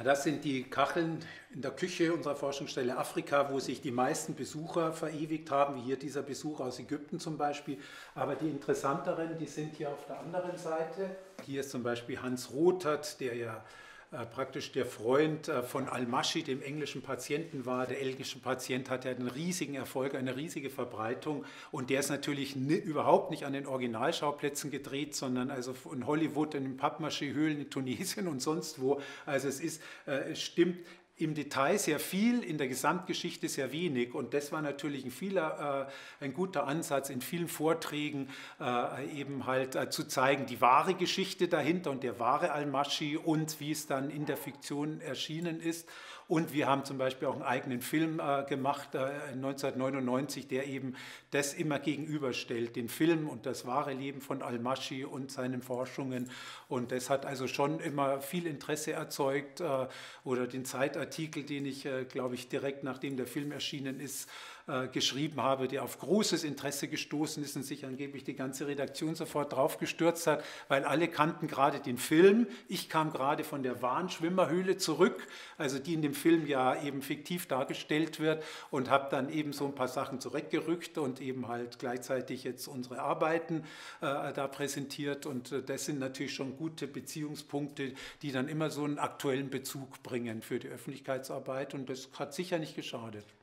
Ja, das sind die Kacheln in der Küche unserer Forschungsstelle Afrika, wo sich die meisten Besucher verewigt haben, wie hier dieser Besuch aus Ägypten zum Beispiel. Aber die interessanteren, die sind hier auf der anderen Seite. Hier ist zum Beispiel Hans Rothert, der ja praktisch der Freund von Al-Maschi, dem englischen Patienten war. Der englische Patient hat ja einen riesigen Erfolg, eine riesige Verbreitung und der ist natürlich überhaupt nicht an den Originalschauplätzen gedreht, sondern also in Hollywood, in den Pappmaché-Höhlen in Tunesien und sonst wo. Also es stimmt im Detail sehr viel, in der Gesamtgeschichte sehr wenig. Und das war natürlich ein guter Ansatz in vielen Vorträgen, eben halt zu zeigen, die wahre Geschichte dahinter und der wahre Al-Maschi und wie es dann in der Fiktion erschienen ist. Und wir haben zum Beispiel auch einen eigenen Film gemacht, 1999, der eben das immer gegenüberstellt, den Film und das wahre Leben von Al-Maschi und seinen Forschungen. Und das hat also schon immer viel Interesse erzeugt. Oder den Zeitartikel, den ich, glaube ich, direkt nachdem der Film erschienen ist, geschrieben habe, der auf großes Interesse gestoßen ist und sich angeblich die ganze Redaktion sofort drauf gestürzt hat, weil alle kannten gerade den Film. Ich kam gerade von der Warnschwimmerhöhle zurück, also die in dem Film ja eben fiktiv dargestellt wird und habe dann eben so ein paar Sachen zurechtgerückt und eben halt gleichzeitig jetzt unsere Arbeiten da präsentiert und das sind natürlich schon gute Beziehungspunkte, die dann immer so einen aktuellen Bezug bringen für die Öffentlichkeitsarbeit und das hat sicher nicht geschadet.